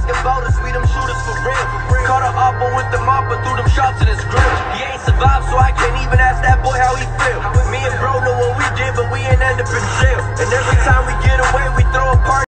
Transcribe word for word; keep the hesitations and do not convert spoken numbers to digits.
asking about us, we them shooters for real. Caught a oppo with the mop and threw them shots in his grill.